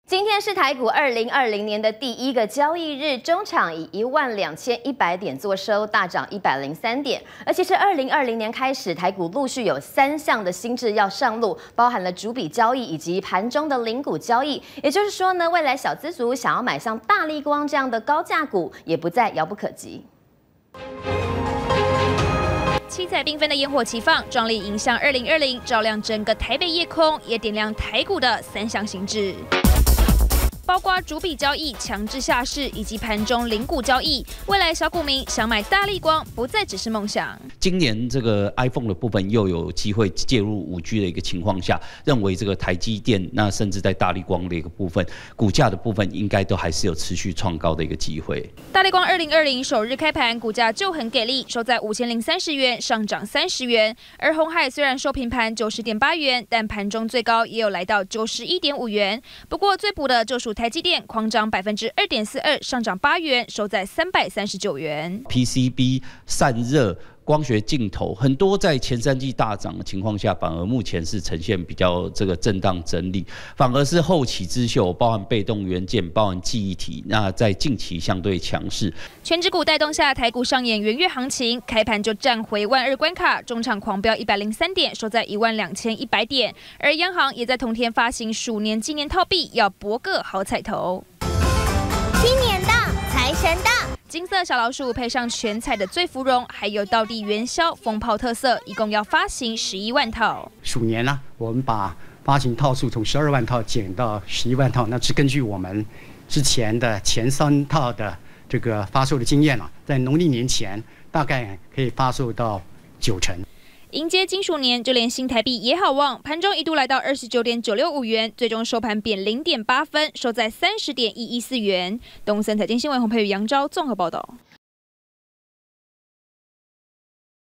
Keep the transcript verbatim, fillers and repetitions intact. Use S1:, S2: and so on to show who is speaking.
S1: 今天是台股二零二零年的第一个交易日，中场以一万两千一百点作收，大涨一百零三点。而且是二零二零年开始，台股陆续有三项的新制要上路，包含了逐笔交易以及盘中的零股交易。也就是说呢，未来小资族想要买像大立光这样的高价股，也不再遥不可及。
S2: 七彩缤纷的烟火齐放，壮丽迎向二零二零，照亮整个台北夜空，也点亮台股的三项新制。 包括逐笔交易、强制下市以及盘中零股交易，未来小股民想买大立光不再只是梦想。
S3: 今年这个 iPhone 的部分又有机会介入五 G 的一个情况下，认为这个台积电，那甚至在大立光的一个部分，股价的部分应该都还是有持续创高的一个机会。
S2: 大立光二零二零首日开盘，股价就很给力，收在五千零三十元，上涨三十元。而鸿海虽然收平盘九十点八元，但盘中最高也有来到九十一点五元。不过最补的就属 台积电狂涨百分之二点四二，上涨八元，收在三百三十九元。
S3: P C B 散热、光学镜头，很多在前三季大涨的情况下，反而目前是呈现比较这个震荡整理，反而是后起之秀，包含被动元件、包含记忆体，那在近期相对强势。
S2: 全指股带动下，台股上演元月行情，开盘就站回万二关卡，中场狂飙一百零三点，收在一万两千一百点。而央行也在同天发行鼠年纪念套币，要博个好彩头。
S4: 新年到，财神到！
S2: 金色小老鼠配上全彩的醉芙蓉，还有道地元宵风炮特色，一共要发行十一万套。
S5: 鼠年呢、啊，我们把发行套数从十二万套减到十一万套，那是根据我们之前的前三套的这个发售的经验了、啊，在农历年前大概可以发售到九成。
S2: 迎接金鼠年，就连新台币也好旺，盘中一度来到二十九点九六五元，最终收盘贬零点八分，收在三十点一一四元。东森财经新闻洪佩瑜、杨昭综合报道。